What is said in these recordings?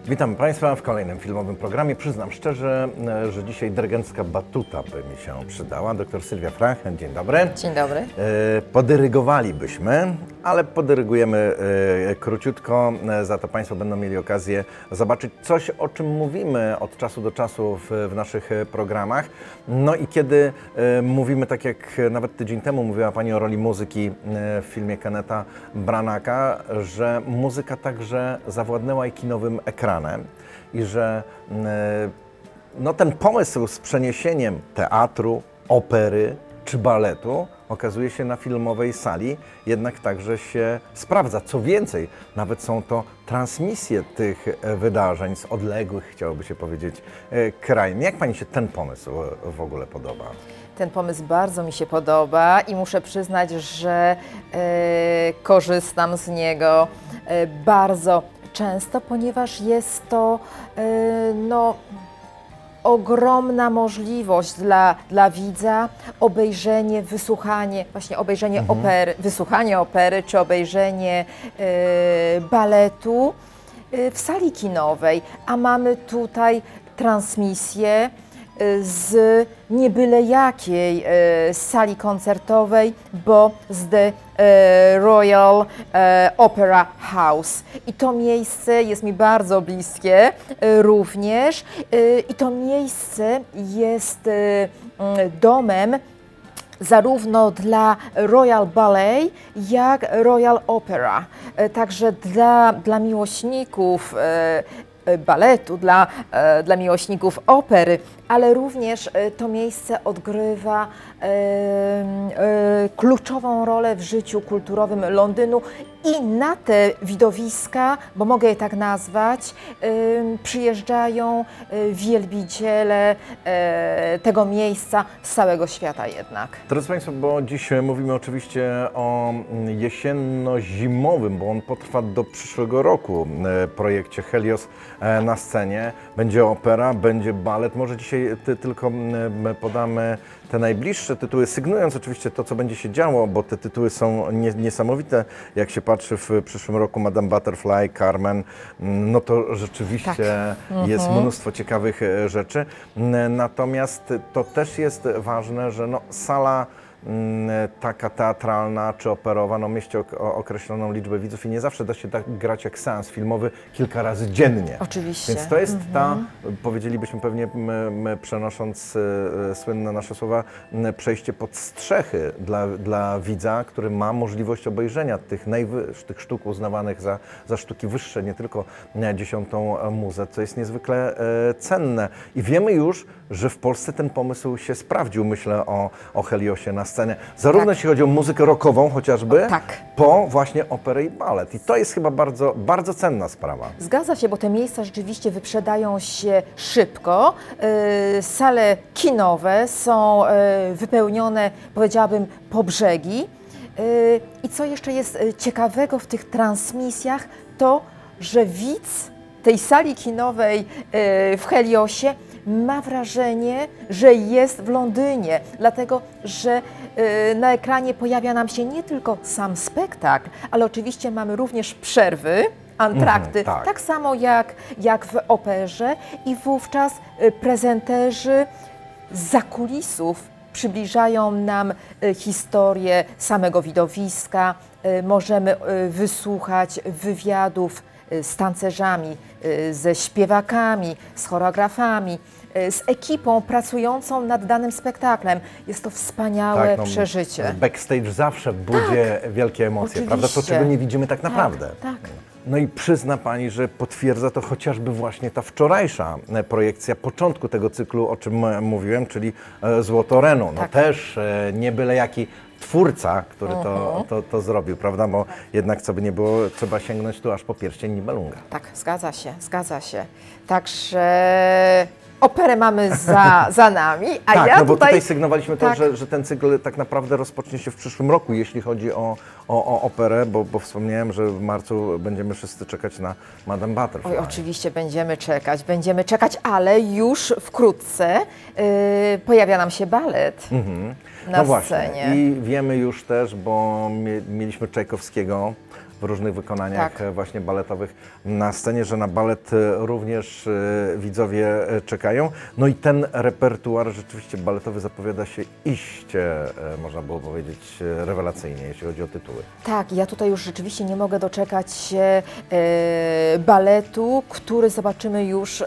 Witam Państwa w kolejnym filmowym programie. Przyznam szczerze, że dzisiaj dyrygencka batuta by mi się przydała. Doktor Sylwia Frach, dzień dobry. Dzień dobry. Podyrygowalibyśmy, ale podyrygujemy króciutko, za to Państwo będą mieli okazję zobaczyć coś, o czym mówimy od czasu do czasu w naszych programach. No i kiedy mówimy, tak jak nawet tydzień temu mówiła Pani o roli muzyki w filmie Kennetha Branagha, że muzyka także zawładnęła i kinowym ekranem i że no, ten pomysł z przeniesieniem teatru, opery czy baletu okazuje się na filmowej sali jednak także się sprawdza. Co więcej, nawet są to transmisje tych wydarzeń z odległych, chciałoby się powiedzieć, krain. Jak Pani się ten pomysł w ogóle podoba? Ten pomysł bardzo mi się podoba i muszę przyznać, że korzystam z niego bardzo często, ponieważ jest to no, ogromna możliwość dla widza, obejrzenie, wysłuchanie, właśnie obejrzenie opery, wysłuchanie opery czy obejrzenie baletu w sali kinowej, a mamy tutaj transmisję z nie byle jakiej sali koncertowej, bo z The Royal Opera House. I to miejsce jest mi bardzo bliskie również. I to miejsce jest domem zarówno dla Royal Ballet, jak Royal Opera. Także dla miłośników baletu, dla miłośników opery, ale również to miejsce odgrywa kluczową rolę w życiu kulturowym Londynu i na te widowiska, bo mogę je tak nazwać, przyjeżdżają wielbiciele tego miejsca z całego świata jednak. Drodzy Państwo, bo dziś mówimy oczywiście o jesienno-zimowym, bo on potrwa do przyszłego roku, projekcie Helios na scenie. Będzie opera, będzie balet. Może dzisiaj tylko podamy te najbliższe tytuły, sygnując oczywiście to, co będzie się działo, bo te tytuły są niesamowite. Jak się patrzy w przyszłym roku Madame Butterfly, Carmen, no to rzeczywiście jest mnóstwo ciekawych rzeczy. Natomiast to też jest ważne, że no, sala taka teatralna czy operowa, no mieści określoną liczbę widzów i nie zawsze da się tak grać jak seans filmowy kilka razy dziennie. Oczywiście. Więc to jest ta, powiedzielibyśmy pewnie przenosząc słynne nasze słowa, przejście pod strzechy dla widza, który ma możliwość obejrzenia tych sztuk uznawanych za sztuki wyższe, nie tylko 10. muzę, co jest niezwykle cenne. I wiemy już, że w Polsce ten pomysł się sprawdził, myślę o Heliosie na scenie. Zarówno jeśli chodzi o muzykę rockową chociażby, po właśnie operę i balet. I to jest chyba bardzo, bardzo cenna sprawa. Zgadza się, bo te miejsca rzeczywiście wyprzedają się szybko. Sale kinowe są wypełnione, powiedziałabym, po brzegi. I co jeszcze jest ciekawego w tych transmisjach, to, że widz tej sali kinowej w Heliosie ma wrażenie, że jest w Londynie, dlatego że na ekranie pojawia nam się nie tylko sam spektakl, ale oczywiście mamy również przerwy, antrakty, tak samo jak w operze i wówczas prezenterzy zza kulisów przybliżają nam historię samego widowiska, możemy wysłuchać wywiadów z tancerzami, ze śpiewakami, z choreografami, z ekipą pracującą nad danym spektaklem. Jest to wspaniałe przeżycie. Backstage zawsze budzi wielkie emocje, oczywiście, prawda? To, czego nie widzimy tak naprawdę. Tak. No i przyzna Pani, że potwierdza to chociażby właśnie ta wczorajsza projekcja początku tego cyklu, o czym mówiłem, czyli Złoto Renu. No też nie byle jaki twórca, który to zrobił, prawda? Bo jednak, co by nie było, trzeba sięgnąć tu aż po pierścień Nibelunga. Tak, zgadza się. Także operę mamy za nami, a tak, ja no bo tutaj sygnowaliśmy to, że ten cykl tak naprawdę rozpocznie się w przyszłym roku, jeśli chodzi o operę, bo wspomniałem, że w marcu będziemy wszyscy czekać na Madame Butterfly. Oj, oczywiście będziemy czekać, ale już wkrótce pojawia nam się balet. na No właśnie. scenie. I wiemy już też, bo mieliśmy Czajkowskiego w różnych wykonaniach Tak. właśnie baletowych na scenie, że na balet również widzowie czekają. No i ten repertuar rzeczywiście baletowy zapowiada się iście, można było powiedzieć, rewelacyjnie, jeśli chodzi o tytuły. Tak, ja tutaj już rzeczywiście nie mogę doczekać się baletu, który zobaczymy już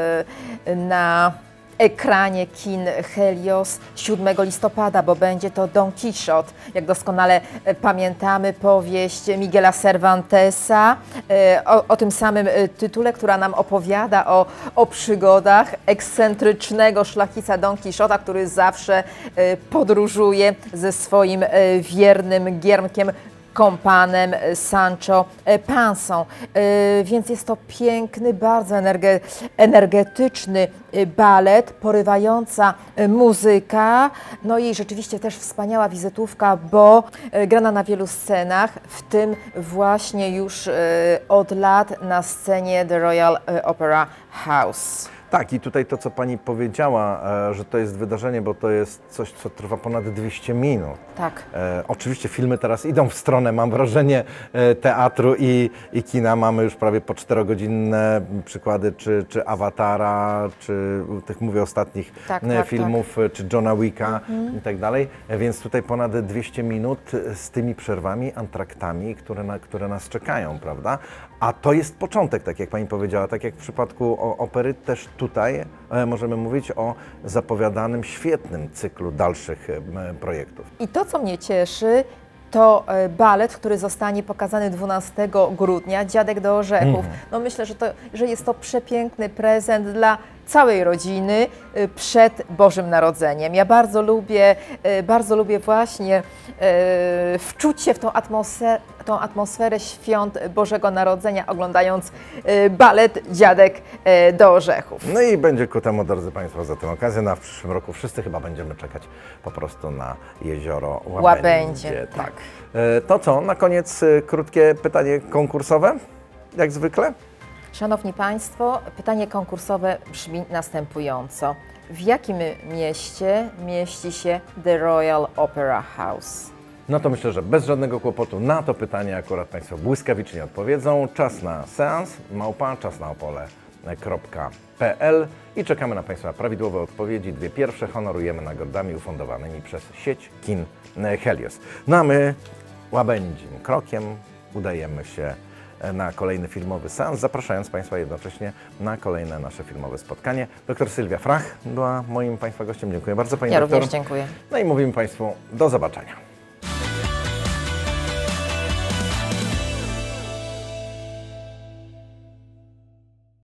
na ekranie kin Helios 7 listopada, bo będzie to Don Quixote. Jak doskonale pamiętamy, powieść Miguela Cervantesa o tym samym tytule, która nam opowiada o przygodach ekscentrycznego szlachcica Don Quixota, który zawsze podróżuje ze swoim wiernym giermkiem, kompanem Sancho Pansą. Więc jest to piękny, bardzo energetyczny balet, porywająca muzyka, no i rzeczywiście też wspaniała wizytówka, bo grana na wielu scenach, w tym właśnie już od lat na scenie The Royal Opera House. Tak, i tutaj to, co Pani powiedziała, że to jest wydarzenie, bo to jest coś, co trwa ponad 200 minut. Tak. Oczywiście filmy teraz idą w stronę, mam wrażenie, teatru i kina. Mamy już prawie po 4-godzinne przykłady, czy Awatara, czy tych, mówię, ostatnich filmów, czy Johna Wicka i tak dalej. Więc tutaj ponad 200 minut z tymi przerwami, antraktami, które nas czekają, prawda? A to jest początek, tak jak Pani powiedziała, tak jak w przypadku opery, też tutaj możemy mówić o zapowiadanym, świetnym cyklu dalszych projektów. I to, co mnie cieszy, to balet, który zostanie pokazany 12 grudnia, Dziadek do orzechów. No myślę, że jest to przepiękny prezent dla całej rodziny przed Bożym Narodzeniem. Ja bardzo lubię właśnie wczuć się w tą atmosferę świąt Bożego Narodzenia, oglądając balet Dziadek do orzechów. No i będzie ku temu, drodzy Państwo, za tę okazję. W przyszłym roku wszyscy chyba będziemy czekać po prostu na jezioro Łabędzie. Tak. To co, na koniec krótkie pytanie konkursowe, jak zwykle? Szanowni Państwo, pytanie konkursowe brzmi następująco. W jakim mieście mieści się The Royal Opera House? No to myślę, że bez żadnego kłopotu na to pytanie akurat Państwo błyskawicznie odpowiedzą. Czas na seans, @czasnaopole.pl i czekamy na Państwa prawidłowe odpowiedzi. 2 pierwsze honorujemy nagrodami ufundowanymi przez sieć kin Helios. No a my łabędzim krokiem udajemy się na kolejny filmowy seans, zapraszając Państwa jednocześnie na kolejne nasze filmowe spotkanie. Doktor Sylwia Frach była moim Państwa gościem. Dziękuję bardzo, Pani doktor. Ja również dziękuję. No i mówimy Państwu do zobaczenia.